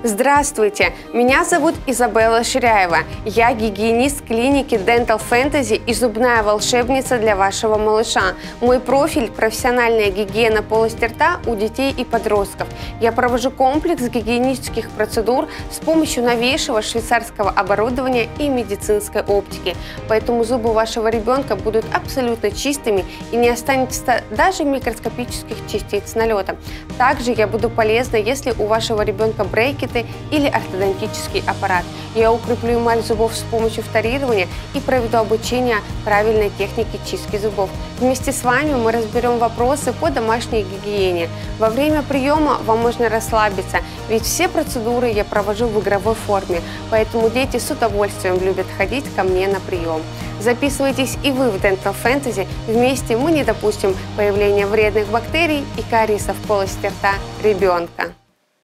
Здравствуйте, меня зовут Изабелла Ширяева. Я гигиенист клиники Dental Fantasy и зубная волшебница для вашего малыша. Мой профиль – профессиональная гигиена полости рта у детей и подростков. Я провожу комплекс гигиенических процедур с помощью новейшего швейцарского оборудования и медицинской оптики. Поэтому зубы вашего ребенка будут абсолютно чистыми и не останется даже микроскопических частиц налета. Также я буду полезна, если у вашего ребенка брекеты или ортодонтический аппарат. Я укреплю эмаль зубов с помощью вторирования и проведу обучение правильной технике чистки зубов. Вместе с вами мы разберем вопросы по домашней гигиене. Во время приема вам можно расслабиться, ведь все процедуры я провожу в игровой форме, поэтому дети с удовольствием любят ходить ко мне на прием. Записывайтесь и вы в Dental Fantasy. Вместе мы не допустим появления вредных бактерий и кариесов в полости рта ребенка.